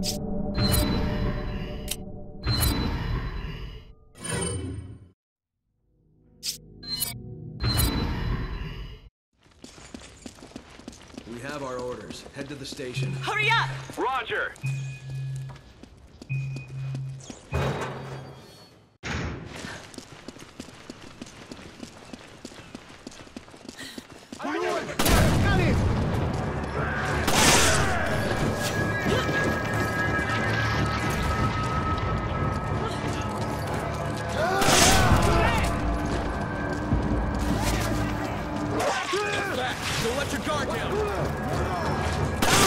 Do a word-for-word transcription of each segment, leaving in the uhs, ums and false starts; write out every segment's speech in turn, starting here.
We have our orders. Head to the station. Hurry up! Roger! Don't let your guard down!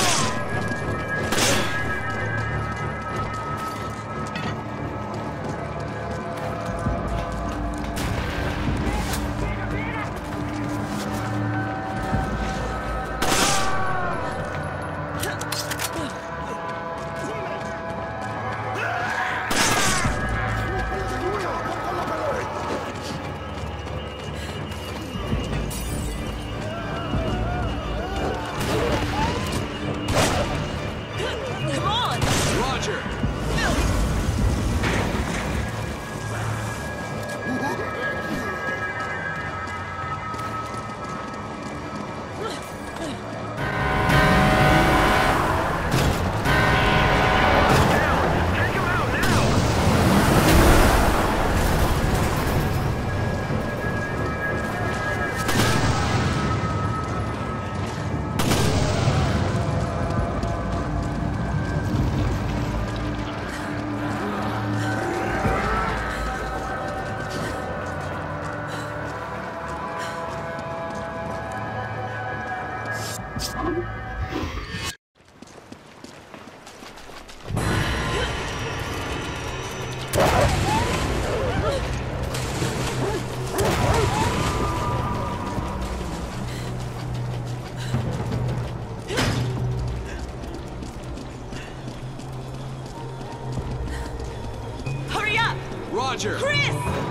Roger! Chris!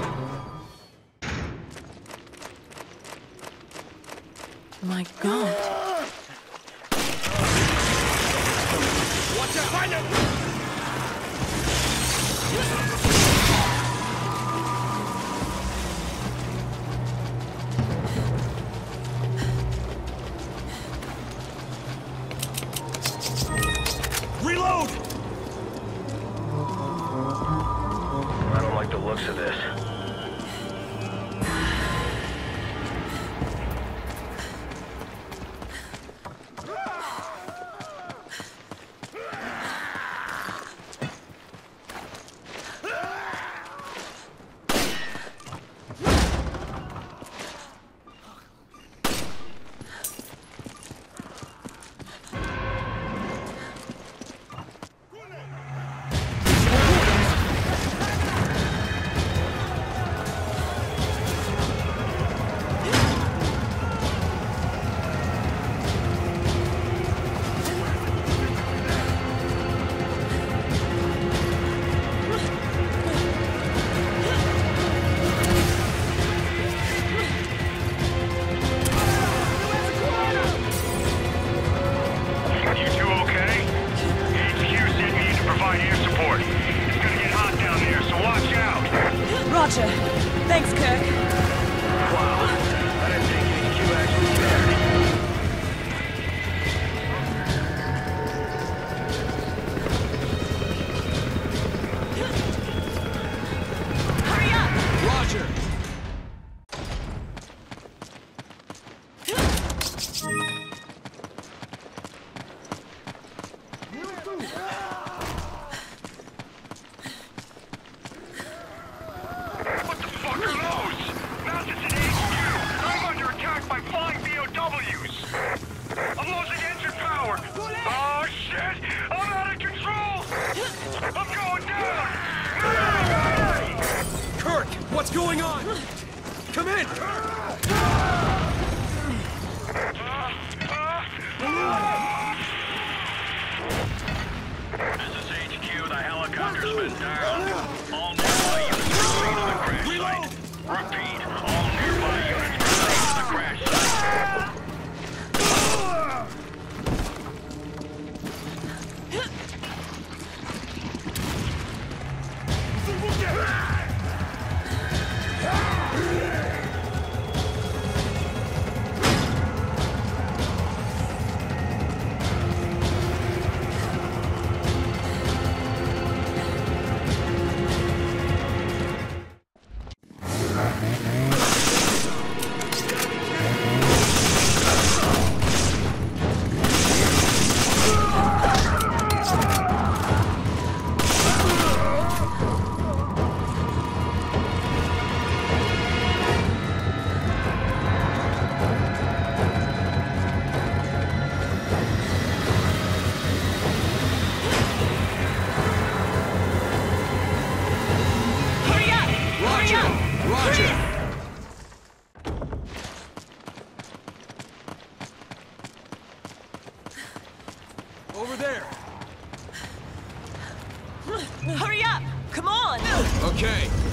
My God. Watch out! Find him! Reload! I don't like the looks of this. Roger. Thanks, Kirk. Wow. I didn't think H Q actually cared. Hurry up! Roger! What's going on? Come in! This is H Q. The helicopter's been down. All nearby units proceed to the crash Reload! site. Repeat, all nearby units proceed to the crash site. Over there. Hurry up! Come on! Okay.